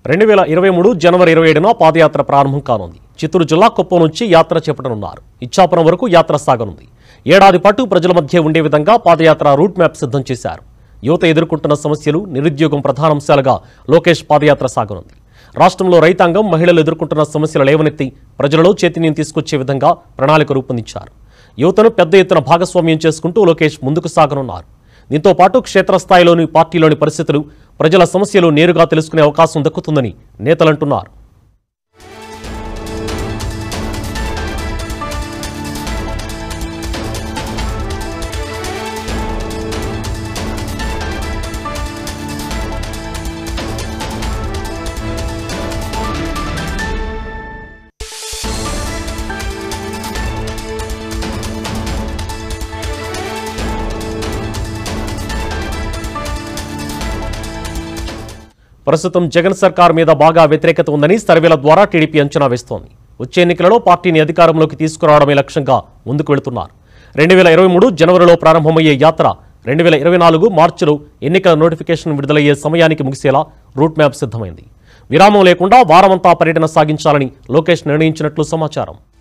2023 జనవరి 27న పాదయాత్ర ప్రారంభం కానుంది. చిత్తూరు జిల్లా కుప్పం నుంచి యాత్ర చేపట్టనున్నారు. ఇచ్చాపురం వరకు యాత్ర సాగనుంది. ఏడాది పాటు ప్రజల మధ్య ఉండే విధంగా పాదయాత్ర రూట్ మ్యాప్ సిద్ధం చేశారు. యువత ఎదుర్కొంటున్న సమస్యలు, నిరుద్యోగం ప్రధానాంశాలుగా లోకేష్ పాదయాత్ర సాగనుంది. రాష్ట్రంలో రైతాంగం, మహిళలు ఎదుర్కొంటున్న సమస్యలు లేవనెత్తి ప్రజలలో చైతన్యం తీసుకొచ్చే విధంగా ప్రణాళిక రూపొందించారు. యువతను పెద్ద ఎత్తున భాగస్వామ్యం చేసుకుంటూ లోకేష్ ముందుకు సాగనున్నారు. దీంతో పాటు క్షేత్రస్థాయిలోని పార్టీలోని పరిస్థితులు, ప్రజల సమస్యలు నేరుగా తెలుసుకునే అవకాశం దక్కుతుందని నేతలంటున్నారు. ప్రస్తుతం జగన్ సర్కార్ మీద బాగా వ్యతిరేకత ఉందని సర్వేల ద్వారా టీడీపీ అంచనా వేస్తోంది. వచ్చే ఎన్నికలలో పార్టీని అధికారంలోకి తీసుకురావడమే లక్ష్యంగా ముందుకు వెళుతున్నారు. 2023 జనవరిలో ప్రారంభమయ్యే యాత్ర 2024 మార్చిలో ఎన్నికల నోటిఫికేషన్ విడుదలయ్యే సమయానికి ముగిసేలా రూట్ మ్యాప్ సిద్ధమైంది. విరామం లేకుండా వారమంతా పర్యటన సాగించాలని లోకేష్ నిర్ణయించినట్లు సమాచారం.